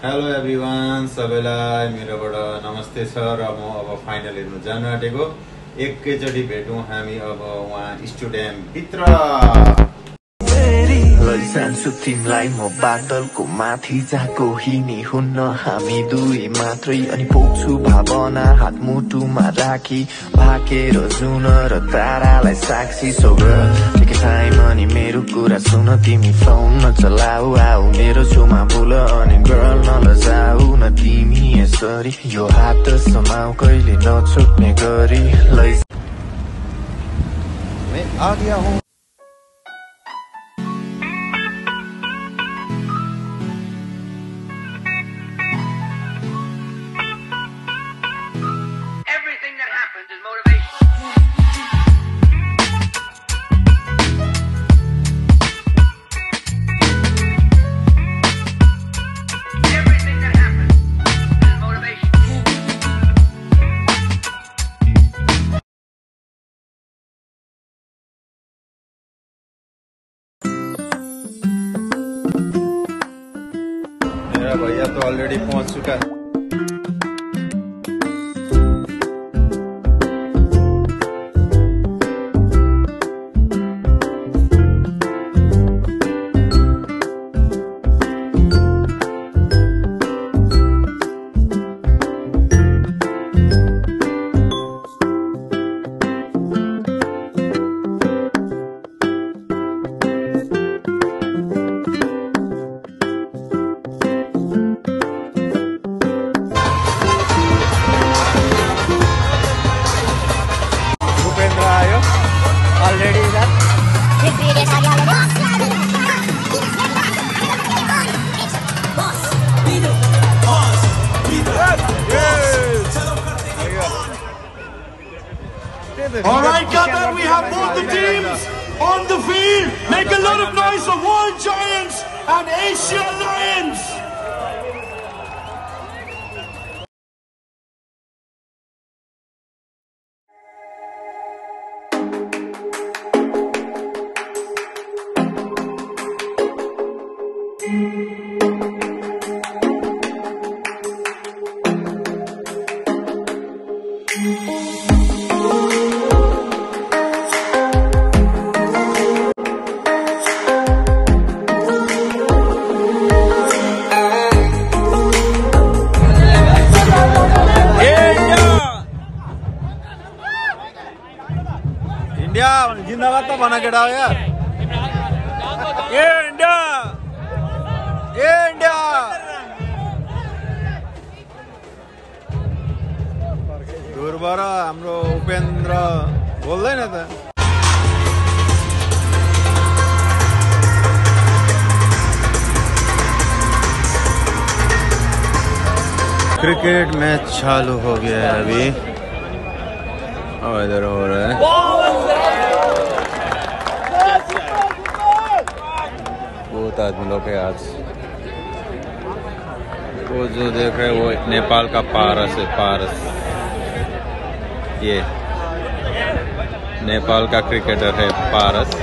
Hello everyone, सबैलाई मेरोबाट नमस्ते छ र म अब फाइनल हेर्नु जान आँटेको। एकैचोटि भेटौँ हामी अब उहाँ स्टुडियम भित्र। लैजान्छु तिमीलाई म बादलको माथि जहाँ कोही नि हुन्न, हामी दुई मात्रै अनि पुग्छु भावना हात मुटुमा राखी, भाकेर जुन र तारालाई साक्षी। सो गर्ल टेक टाइम अनि मेरो कुरा सुन, तिमी फोन नचलाऊ, आऊ मेरो छेउमा बोल अनि गर्ल नलजाऊ न तिमी यसरी, यो हात समाऊ कहिले नछुट्ने गरी। आ गया हूँ। मेरा भैया तो ऑलरेडी पहुंच चुका है। Alright, Qatar, we have both the teams on the field. Make a lot of noise for World Giants and Asia Lions. India जिंदाबाद तो बना के डाल यार। ये इंडिया, ये इंडिया। दूरबाट हाम्रो उपेन्द्र बोल्दैन त। क्रिकेट मैच चालू हो गया है अभी और इधर हो रहा है। बहुत आदमी लोग है आज। वो जो देख रहे हैं वो नेपाल का पारस है, पारस। ये नेपाल का क्रिकेटर है पारस।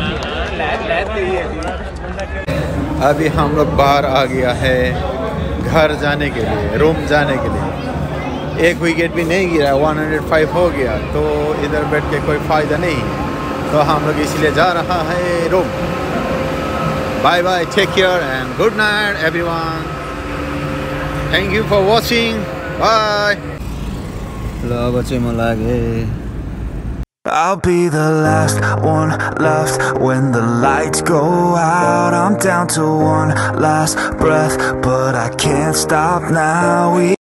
अभी हम लोग बाहर आ गया है घर जाने के लिए, रूम जाने के लिए। एक विकेट भी नहीं गिरा, 105 हो गया, तो इधर बैठ के कोई फ़ायदा नहीं, तो हम लोग इसलिए जा रहा है room. Bye bye, take care and good night everyone. Thank you for watching, bye. ल अब चाहिँ म लागे। I'll be the last one left when the lights go out. I'm down to one last breath, but I can't stop now.